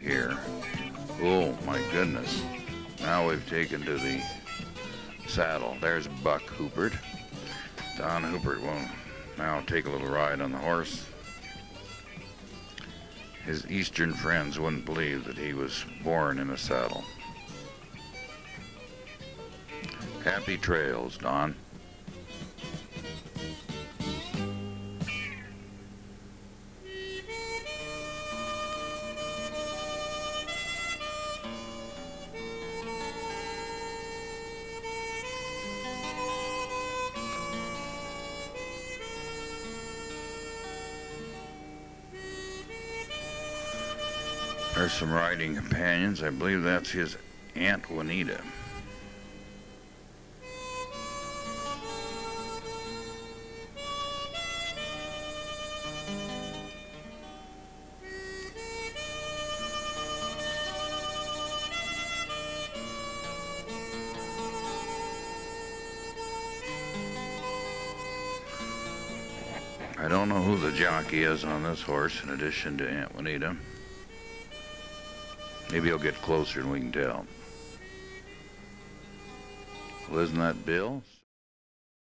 here. Oh my goodness. Now we've taken to the saddle. There's Buck Huppert. Don Huppert will now take a little ride on the horse. His eastern friends wouldn't believe that he was born in a saddle. Happy trails, Don. There's some riding companions. I believe that's his Aunt Juanita. I don't know who the jockey is on this horse in addition to Aunt Juanita. Maybe he'll get closer and we can tell. Well, isn't that Bill?